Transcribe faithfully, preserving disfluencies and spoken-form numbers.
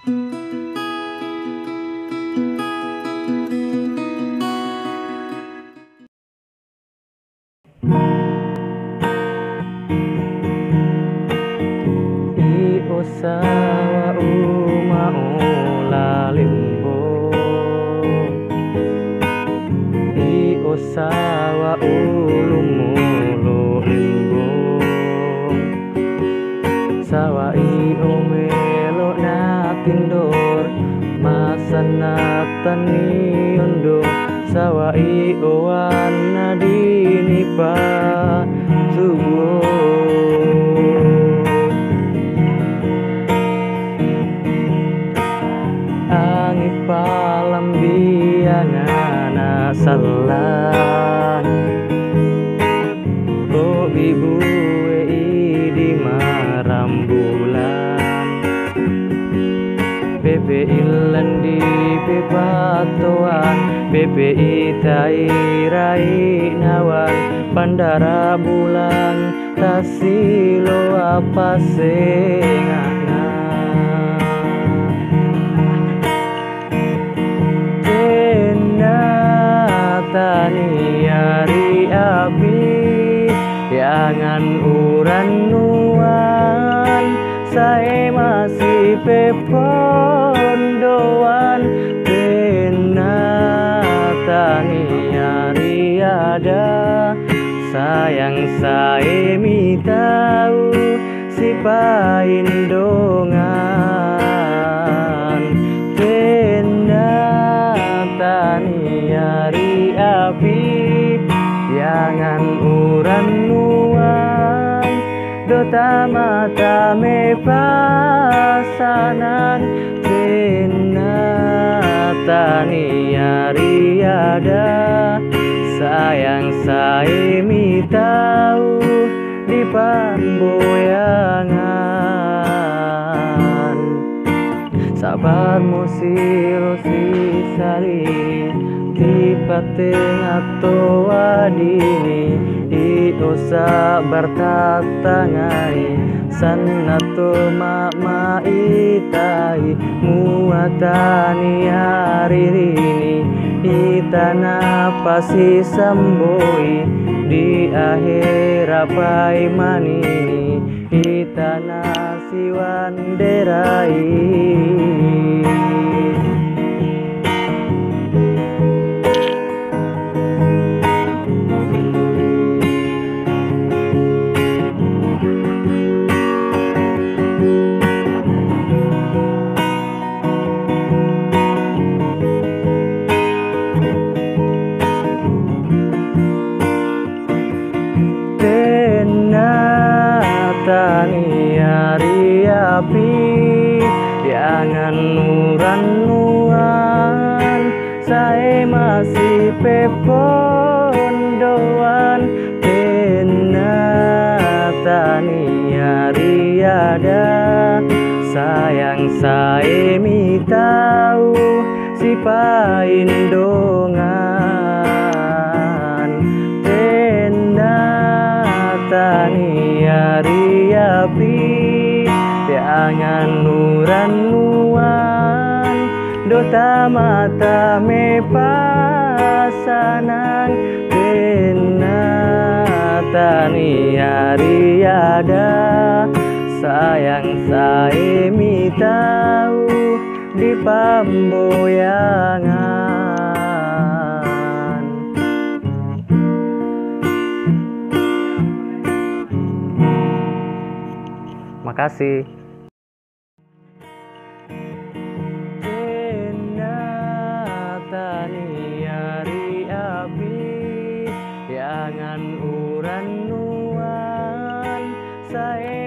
Sawa uma ula limbo I osawa ulumulu limbo Sawa i omelo natindor Masana tani ondo Sawa i owana dinipa subuh palambiangana salah oh bibue di marambulan bebe ilan di bebatoan bebe itai rai nawan pandara bulan tasilo apa sengana tani ari api yangan uran nuan saya masih pepondoan tena tani ari ada sayang saya mi tahu si paindongan tena tani ari api jangan uran nuan dota mata me pasanan tena tani ari ada sayang saya mi tahu di pamboyangan sabar musil sisari tiba tengah toa dini itosa bertatangai sanato mama itai muatani aririni itana pasi samboi di akhir apai manini itana siwanderai tani ari api jangan nuran nuan saya masih pepondoan tena tani ari ada sayang saya mi tahu si paindongan tena tani ari api jangan nuran nuan dota mata me pasanan tena tani ari ada sayang saya mi tahu di pamboyangan makasih. Tani ari api jangan uran nuan saya